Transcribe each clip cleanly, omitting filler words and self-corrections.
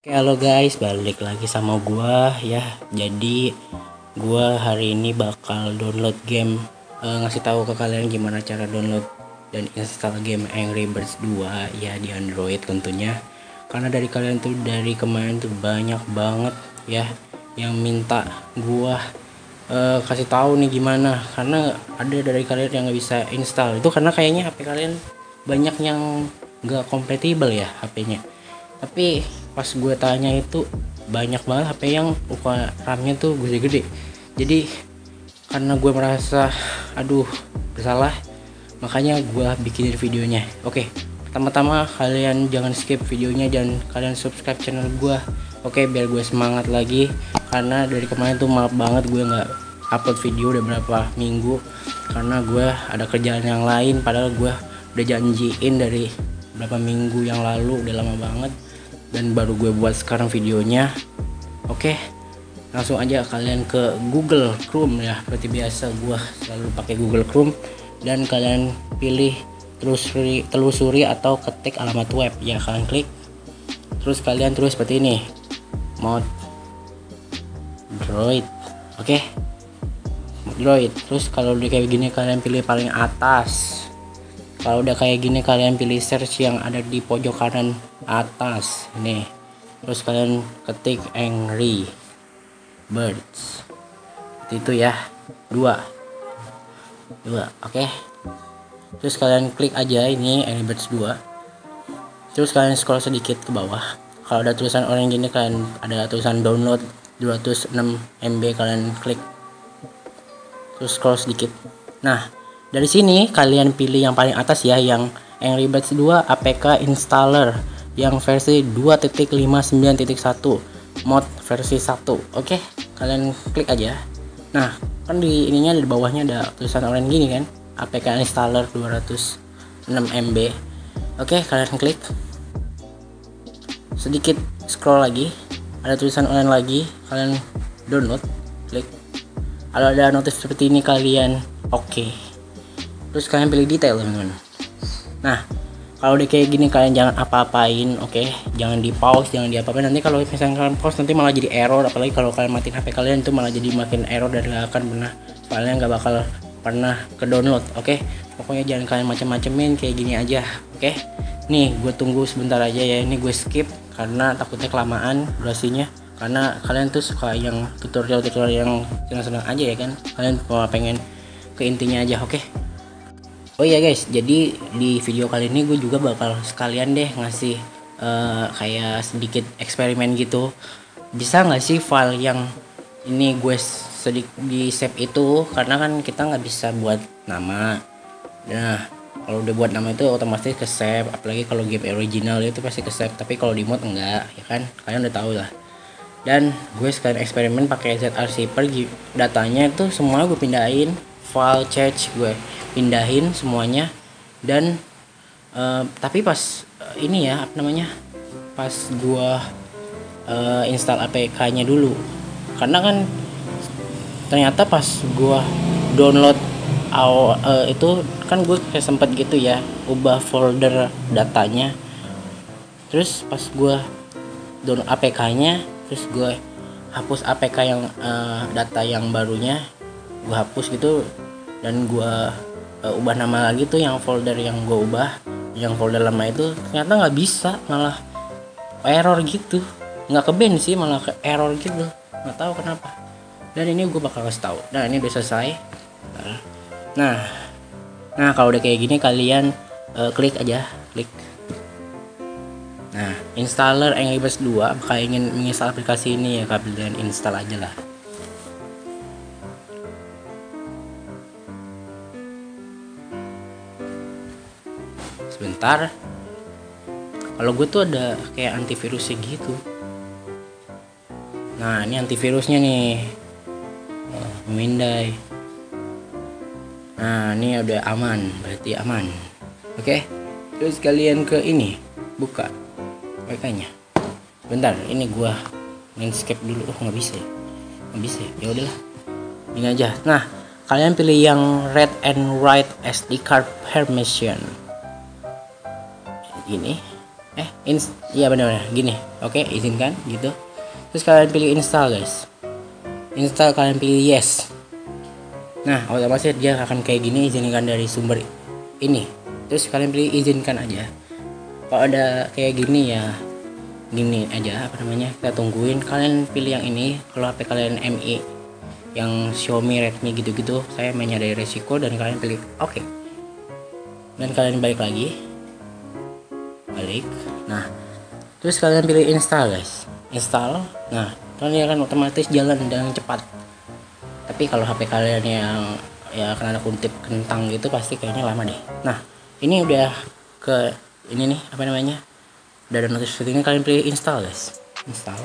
Oke, halo guys, balik lagi sama gua ya. Jadi gua hari ini bakal download game, ngasih tahu ke kalian gimana cara download dan install game Angry Birds 2 ya di Android tentunya. Karena dari kalian tuh dari kemarin tuh banyak banget ya yang minta gua kasih tahu nih gimana, karena ada dari kalian yang nggak bisa install itu karena kayaknya HP kalian banyak yang nggak kompatibel ya HP-nya. Tapi pas gue tanya itu banyak banget HP yang ukuran RAM-nya tuh gede-gede. Jadi karena gue merasa aduh bersalah, makanya gue bikin videonya. Oke, pertama-tama kalian jangan skip videonya dan kalian subscribe channel gue. Oke, biar gue semangat lagi, karena dari kemarin tuh maaf banget gue nggak upload video udah berapa minggu karena gue ada kerjaan yang lain, padahal gue udah janjiin dari berapa minggu yang lalu, udah lama banget, dan baru gue buat sekarang videonya. Oke, langsung aja kalian ke Google Chrome ya, seperti biasa gue selalu pakai Google Chrome, dan kalian pilih telusuri atau ketik alamat web ya, kalian klik, terus kalian tulis seperti ini, mod Droid. Oke, mod Droid. Terus kalau udah kayak gini kalian pilih paling atas. Kalau udah kayak gini kalian pilih search yang ada di pojok kanan atas nih. Terus kalian ketik Angry Birds. Itu ya. Dua. Oke. Terus kalian klik aja ini Angry Birds 2. Terus kalian scroll sedikit ke bawah. Kalau ada tulisan orange gini, kalian ada tulisan download 206 MB, kalian klik. Terus scroll sedikit. Nah, dari sini kalian pilih yang paling atas ya, yang Angry Birds 2 APK installer yang versi 2.59.1 mod versi 1. Oke, kalian klik aja. Nah, kan di ininya di bawahnya ada tulisan orange gini kan, APK installer 206 MB. Oke, kalian klik. Sedikit scroll lagi, ada tulisan orange lagi, kalian download, klik. Kalau ada notif seperti ini kalian oke. Terus kalian pilih detail teman-teman. Nah, kalau udah kayak gini kalian jangan apa-apain, oke? Jangan di pause, jangan di apa-apain. Nanti kalau misalnya kalian pause nanti malah jadi error. Apalagi kalau kalian matiin HP kalian itu malah jadi makin error dan gak akan pernah, filenya nggak bakal pernah ke download, oke? Pokoknya jangan kalian macem-macemin, kayak gini aja, oke? Nih, gue tunggu sebentar aja ya. Ini gue skip karena takutnya kelamaan durasinya. Karena kalian tuh suka yang tutorial yang senang-senang aja ya kan? Kalian pengen ke intinya aja, oke? Oh iya guys, jadi di video kali ini gue juga bakal sekalian deh ngasih kayak sedikit eksperimen gitu. Bisa nggak sih file yang ini gue di save itu, karena kan kita nggak bisa buat nama. Nah, kalau udah buat nama itu otomatis ke save, apalagi kalau game original itu pasti ke save, tapi kalau di mod enggak ya kan, kalian udah tahu lah. Dan gue sekalian eksperimen pakai ZArchiver, datanya itu semua gue pindahin, file cache gue pindahin semuanya. Dan tapi pas ini ya apa namanya, pas gua install APK nya dulu, karena kan ternyata pas gua download itu kan gue kayak sempet gitu ya ubah folder datanya. Terus pas gua download APK nya, terus gue hapus APK yang data yang barunya gue hapus gitu, dan gue ubah nama lagi tuh yang folder yang gue ubah, yang folder lama itu ternyata nggak bisa, malah error gitu. Nggak ke ban sih, malah ke error gitu, nggak tahu kenapa. Dan ini gue bakal kasih tahu. Nah, ini udah selesai. Nah kalau udah kayak gini kalian klik aja, klik. Nah, installer Angry Birds 2, apakah ingin menginstal aplikasi ini ya, kalian install aja lah. Sebentar, kalau gue tuh ada kayak antivirusnya gitu. Nah, ini antivirusnya nih, memindai. Nah, ini udah aman, berarti aman. Oke, terus kalian ke ini, buka WK-nya. Bentar, ini gua landscape dulu. Oh, nggak bisa ya udahlah, ini aja. Nah, kalian pilih yang read and write SD card permission ini. Iya benar gini. Oke, izinkan gitu. Terus kalian pilih install guys. Install, kalian pilih yes. Nah, otomatis dia akan kayak gini, izinkan dari sumber ini. Terus kalian pilih izinkan aja. Kalau ada kayak gini ya gini aja, apa namanya, kita tungguin. Kalian pilih yang ini. Kalau HP kalian MI yang Xiaomi, Redmi gitu-gitu, saya menyadari resiko, dan kalian pilih oke. Dan kalian balik lagi, nah terus kalian pilih install guys, install. Nah kalian akan otomatis jalan dengan cepat. Tapi kalau HP kalian yang ya karena kutip kentang gitu, pasti kayaknya lama deh. Nah ini udah ke ini nih, apa namanya, udah ada notifikasinya. Kalian pilih install guys, install.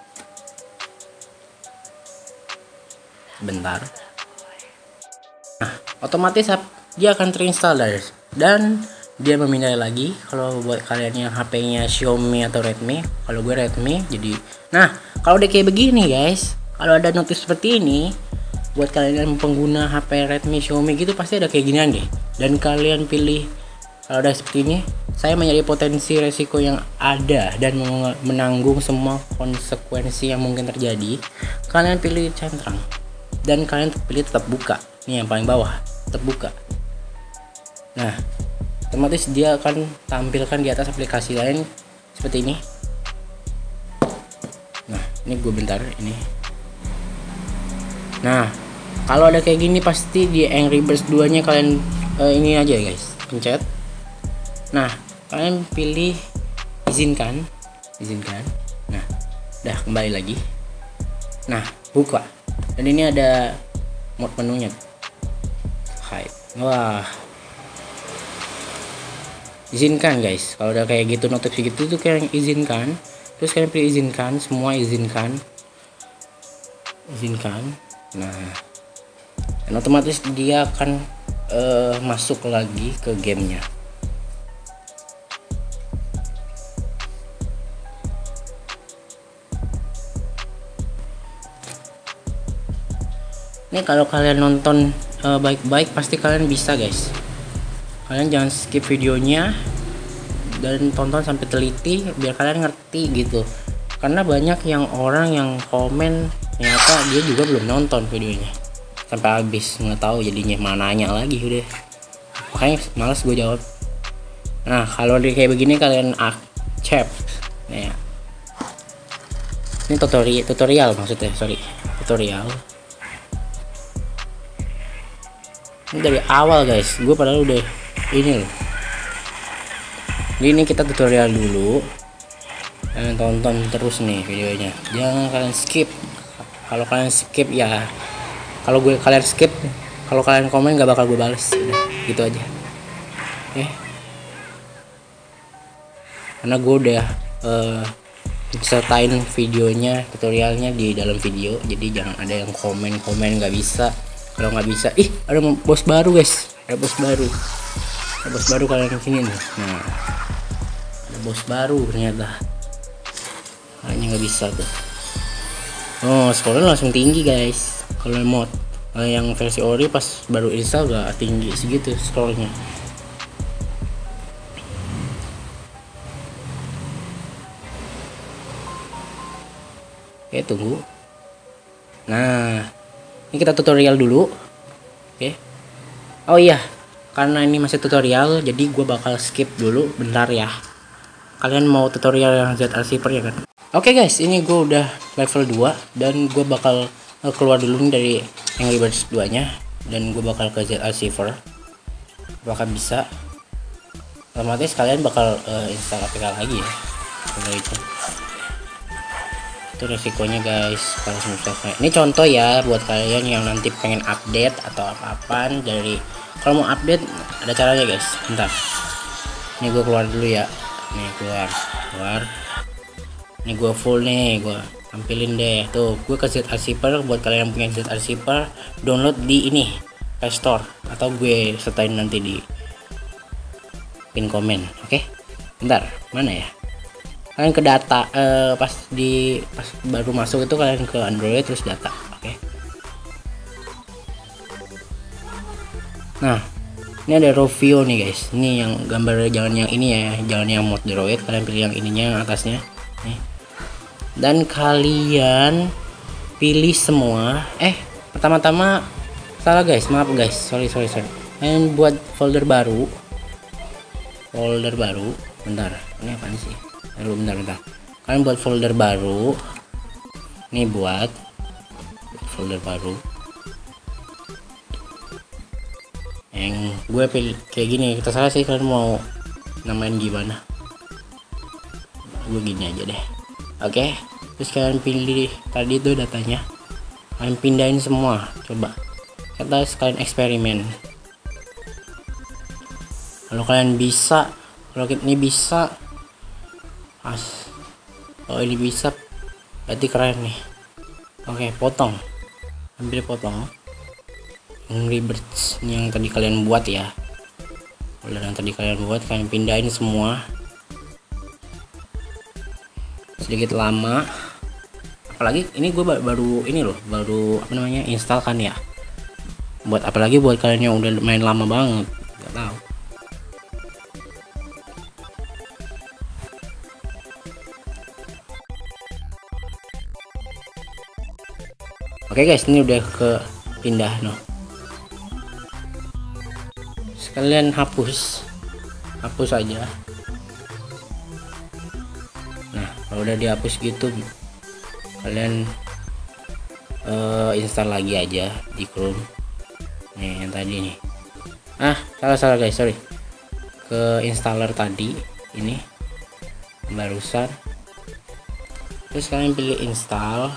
Bentar. Nah otomatis dia akan terinstall guys, dan dia memindai lagi. Kalau buat kalian yang HP-nya Xiaomi atau Redmi, kalau gue Redmi, jadi nah kalau udah kayak begini guys, kalau ada notif seperti ini, buat kalian yang pengguna HP Redmi, Xiaomi gitu, pasti ada kayak ginian deh. Dan kalian pilih, kalau udah seperti ini, saya mencari potensi resiko yang ada dan menanggung semua konsekuensi yang mungkin terjadi. Kalian pilih centang, dan kalian pilih tetap buka. Ini yang paling bawah, tetap buka. Nah otomatis dia akan tampilkan di atas aplikasi lain seperti ini. Nah ini gue bentar ini. Nah kalau ada kayak gini, pasti di Angry Birds 2 nya kalian ini aja guys, pencet. Nah kalian pilih izinkan. Nah udah kembali lagi. Nah buka, dan ini ada mod menunya. Hide. Wah, izinkan guys. Kalau udah kayak gitu, notif gitu tuh kalian izinkan. Terus kalian pilih izinkan, semua izinkan. Nah dan otomatis dia akan masuk lagi ke gamenya. Ini kalau kalian nonton baik-baik, pasti kalian bisa guys. Kalian jangan skip videonya dan tonton sampai teliti biar kalian ngerti gitu. Karena banyak yang orang yang komen ternyata dia juga belum nonton videonya sampai habis, nggak tahu jadinya, mananya lagi udah. Makanya malas gue jawab. Nah kalau dia kayak begini, kalian accept. Nah, ya. Ini tutorial maksudnya, tutorial. Ini dari awal guys, gue padahal udah ini loh. Ini kita tutorial dulu, kalian tonton terus nih videonya, jangan kalian skip. Kalau kalian skip ya, kalau kalian skip, kalau kalian komen gak bakal gue bales. Udah gitu aja. Oke. Karena gue udah sertain videonya, tutorialnya di dalam video, jadi jangan ada yang komen nggak bisa. Kalau nggak bisa, ada bos baru guys, ada bos baru kalian kesini nih. Nah ada bos baru ternyata, hanya nggak bisa tuh. Oh scrollnya langsung tinggi guys kalau mod. Yang versi ori pas baru install gak tinggi segitu scrollnya. Oke tunggu. Nah ini kita tutorial dulu. Oke. Oh iya, karena ini masih tutorial, jadi gue bakal skip dulu bentar ya. Kalian mau tutorial yang ZR Receiver ya kan? Oke guys, ini gue udah level 2 dan gue bakal keluar dulu nih dari Angry Birds 2 nya, dan gue bakal ke ZR Receiver. Bakal bisa. Otomatis kalian bakal install APK lagi ya. Kalau itu resikonya guys kalau misalnya. Ini contoh ya buat kalian yang nanti pengen update atau apa-apaan. Dari kalau mau update ada caranya guys. Bentar, ini gue keluar dulu ya. Nih keluar. Ini gue full nih, gue tampilin deh tuh. Gue ke ZR Receiver. Buat kalian yang punya ZR Receiver, download di ini Play Store, atau gue setain nanti di pin komen. Oke, bentar, mana ya? Kalian ke data, pas baru masuk itu kalian ke Android terus data. Oke. Nah Ini ada Rovio nih guys, ini yang gambar, jangan yang ini ya, jangan yang mod droid, kalian pilih yang ininya yang atasnya nih. Dan kalian pilih semua, pertama-tama salah guys, maaf guys, sorry. Kalian buat folder baru, bentar, ini apaan sih, bentar, kalian buat folder baru nih, buat folder baru yang gue pilih kayak gini. Kita salah sih, kalian mau namain gimana, gue gini aja deh. Oke, terus kalian pilih tadi itu datanya, kalian pindahin semua, coba kita sekalian eksperimen. Kalau kalian bisa, kalau ini bisa kalau ini bisa berarti keren nih. Oke, potong, ambil potong Rebirth yang tadi kalian buat ya, yang tadi kalian buat, kalian pindahin semua. Sedikit lama, apalagi ini gue baru ini loh, baru apa namanya, install kan ya. Buat apalagi buat kalian yang udah main lama banget, nggak tahu. Oke guys, ini udah ke pindah no. Sekalian hapus aja. Nah, kalau udah dihapus gitu, kalian install lagi aja di Chrome. Nih yang tadi nih. Salah guys, sorry. Ke installer tadi ini barusan. Terus kalian pilih install.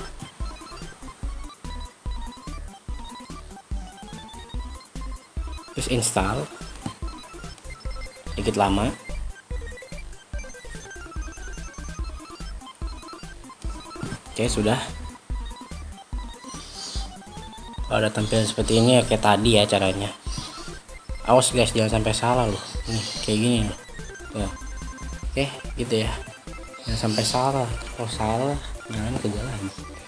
Terus install. Sedikit lama. Oke, sudah. Kalau ada tampilan seperti ini ya kayak tadi ya caranya. Awas guys, jangan sampai salah loh. Nih kayak gini loh. Tuh. Oke, gitu ya. Jangan sampai salah. Kalau salah, jangan ke jalan.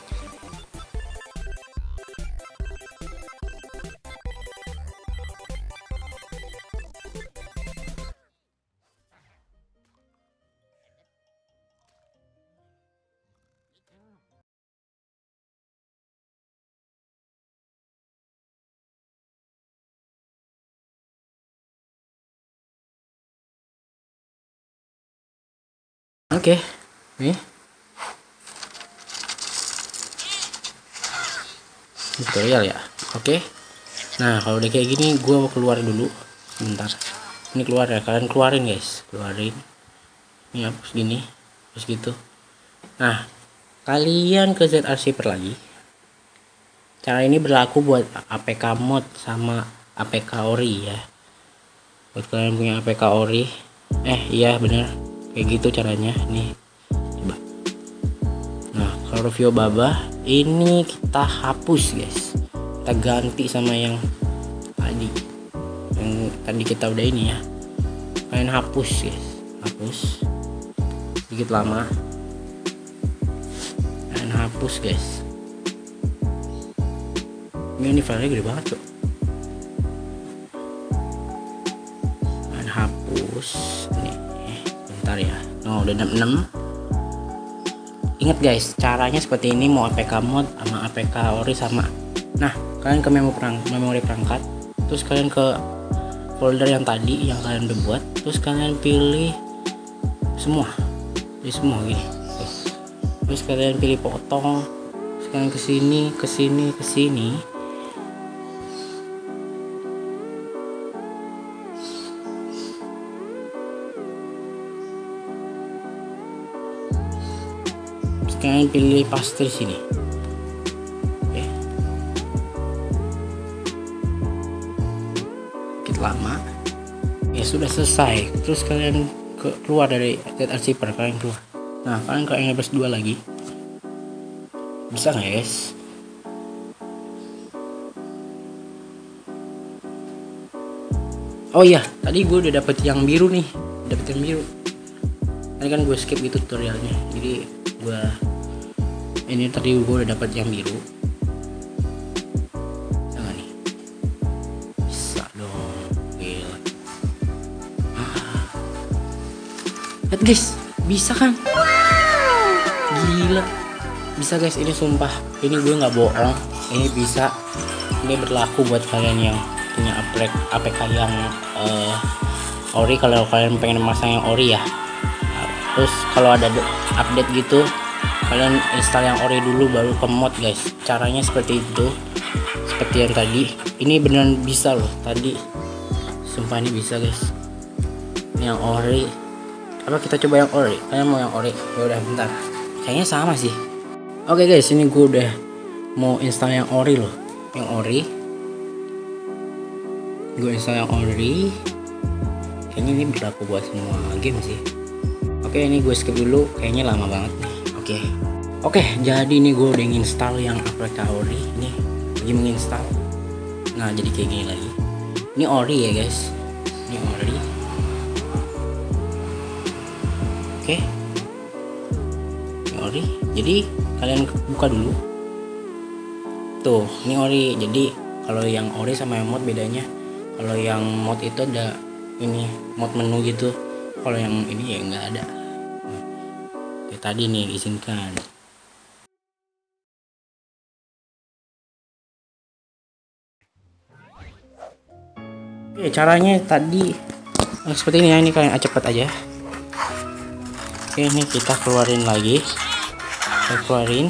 Oke, nih tutorial ya. Oke, nah kalau udah kayak gini, gue mau keluar dulu sebentar. Ini keluar ya, kalian keluarin guys, keluarin. Ini hapus gini, terus gitu. Nah, kalian ke ZArchiver lagi. Cara ini berlaku buat APK mod sama APK ori ya. Buat kalian punya APK ori, iya bener. Kayak gitu caranya nih, coba. Nah, kalau Rovio Baba ini kita hapus guys, kita ganti sama yang tadi kita udah ini ya. Kalian hapus guys, hapus sedikit lama, kalian hapus guys. Ini filenya gede banget tuh. Kalian hapus nih. Bentar ya, udah 6. Ingat guys, caranya seperti ini, mau APK mod sama APK ori sama. Nah, kalian ke memori perangkat, terus kalian ke folder yang tadi yang kalian udah buat, terus kalian pilih semua, gini. Terus kalian pilih potong, terus kalian ke sini. Kalian pilih paste sini. Oke. Sedikit lama. Ya sudah selesai. Terus kalian keluar dari ZArchiver, kalian keluar. Nah, kalian ke Angry Birds 2 lagi. Bisa nggak guys? Oh iya, tadi gue udah dapet yang biru nih. Tadi kan gue skip gitu tutorialnya. Jadi ini tadi gue udah dapat yang biru. Bisa nggak nih? Bisa dong, gila. guys, bisa kan? Gila, bisa guys, ini sumpah, ini gue nggak bohong, ini bisa. Ini berlaku buat kalian yang punya APK yang ori. Kalau kalian pengen masang yang ori ya, terus kalau ada update gitu, kalian install yang ori dulu baru ke mod guys. Caranya seperti itu, seperti yang tadi. Ini beneran bisa loh tadi, sumpah ini bisa guys. Ini yang ori. Apa kita coba yang ori? Kalian mau yang ori? Ya udah bentar, kayaknya sama sih. Oke guys, ini gue udah mau install yang ori loh. Yang ori, gue install yang ori. Kayaknya ini berlaku buat semua game sih. Oke, ini gue skip dulu, kayaknya lama banget nih. Oke, jadi ini gue udah install yang APK ori. Ini lagi menginstal. Nah, jadi kayak gini lagi. Ini ori ya guys, ini ori. Oke, ini ori. Jadi kalian buka dulu. Tuh, ini ori. Jadi kalau yang ori sama yang mod bedanya, kalau yang mod itu ada ini mod menu gitu, kalau yang ini ya nggak ada. Kayak tadi nih, izinkan. Oke, caranya tadi seperti ini ya. Ini kalian cepet aja. Oke, ini kita keluarin lagi. Kita keluarin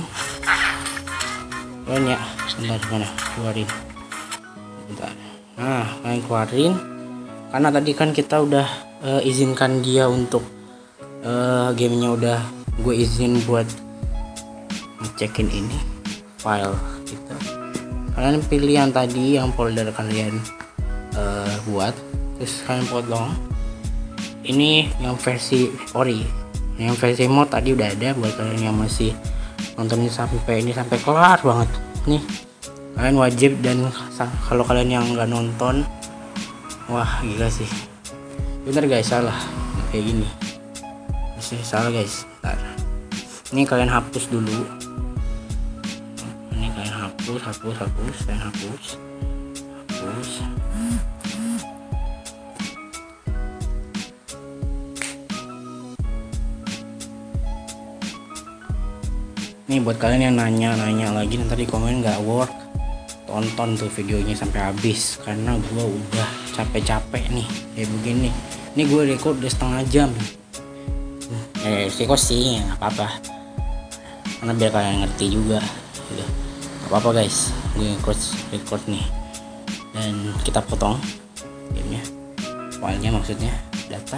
ya, bentar, mana keluarin, bentar. Nah, kalian keluarin, karena tadi kan kita udah izinkan dia untuk gamenya, udah gue izin buat ngecekin ini file kita. Kalian pilih yang tadi, yang folder kalian buat, terus kalian potong. Ini yang versi ori. Yang versi mod tadi udah ada. Buat kalian yang masih nonton sampai ini sampai kelar banget nih, kalian wajib. Dan kalau kalian yang nggak nonton, wah gila sih, bener guys, salah kayak gini masih salah guys. Bentar, ini kalian hapus dulu. Ini kalian hapus, kalian hapus. Nih buat kalian yang nanya lagi nanti di komen nggak work, tonton tuh videonya sampai habis, karena gue udah capek-capek nih kayak begini. Ini gue record udah setengah jam. Record sih nggak apa-apa, karena biar kalian ngerti juga gitu. Nggak apa-apa guys, gue record nih. Dan kita potong gamenya, filenya maksudnya, data.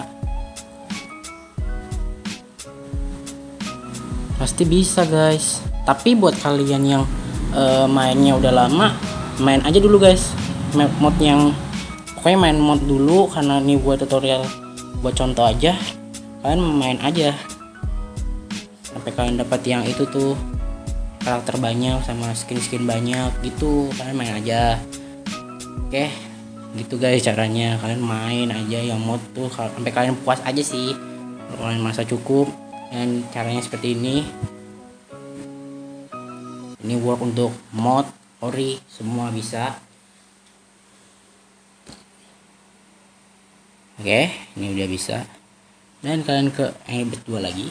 Pasti bisa guys. Tapi buat kalian yang mainnya udah lama, main aja dulu guys mod yang, pokoknya main mod dulu, karena ini buat tutorial, buat contoh aja. Kalian main aja sampai kalian dapat yang itu tuh, karakter banyak sama skin banyak gitu. Kalian main aja. Oke, gitu guys caranya. Kalian main aja yang mod tuh sampai kalian puas aja sih. Kalau kalian merasa cukup, dan caranya seperti ini. Ini work untuk mod, ori, semua bisa. Oke, ini udah bisa. Dan kalian ke Angry 2 lagi.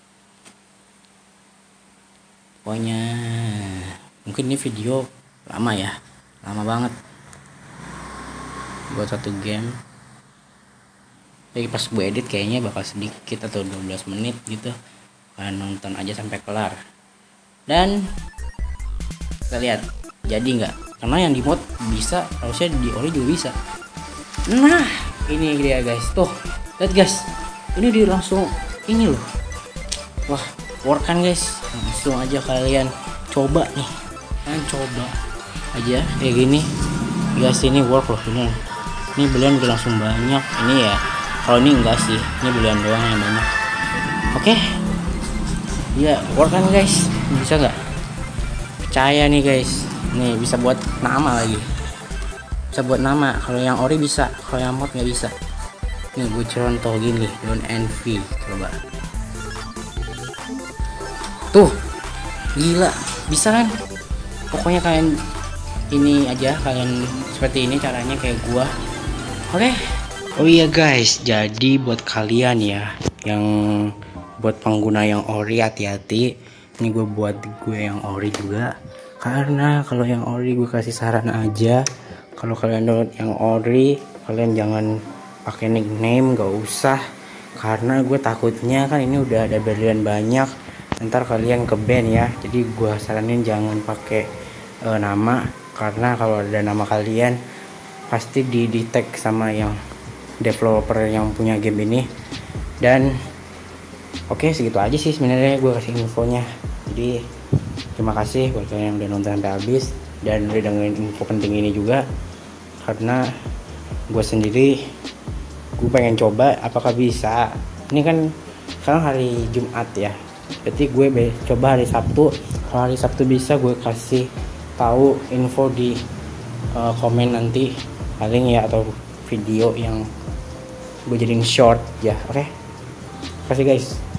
Pokoknya mungkin ini video lama ya, lama banget buat satu game. Jadi pas gue edit kayaknya bakal sedikit atau 12 menit gitu. Kalian nonton aja sampai kelar. Dan kita lihat jadi nggak, karena yang di mod bisa, harusnya di ori juga bisa. Nah ini dia guys, tuh lihat guys, ini dia langsung ini loh. Wah work kan guys. Langsung aja kalian coba nih, kalian coba aja kayak gini guys. Ini work loh bener. Ini belian udah langsung banyak. Ini ya, kalau ini enggak sih, ini belian doang yang banyak. Oke, ya work kan guys, bisa nggak? Percaya nih guys, nih bisa buat nama lagi, bisa buat nama. Kalau yang ori bisa, kalau yang mod nggak bisa. Nih gue contoh gini, Don't Envy, coba. Tuh, gila, bisa kan? Pokoknya kalian ini aja, kalian seperti ini caranya kayak gua. Oke. Oh iya guys, jadi buat kalian ya yang buat pengguna yang ori hati-hati. Ini gue buat gue yang ori juga, karena kalau yang ori gue kasih saran aja, kalau kalian download yang ori kalian jangan pakai nickname, gak usah, karena gue takutnya kan ini udah ada berlian banyak, ntar kalian ke ban ya. Jadi gue saranin jangan pakai nama, karena kalau ada nama kalian pasti di detect sama yang developer yang punya game ini. Dan oke, segitu aja sih sebenarnya gue kasih infonya. Jadi terima kasih buat kalian yang udah nonton sampai habis dan udah dengerin info penting ini juga, karena gue sendiri gue pengen coba apakah bisa. Ini kan sekarang hari Jumat ya, berarti gue coba hari Sabtu. Kalau hari Sabtu bisa, gue kasih tahu info di komen nanti paling ya, atau video yang gue jadiin short ya. Oke, kasih guys.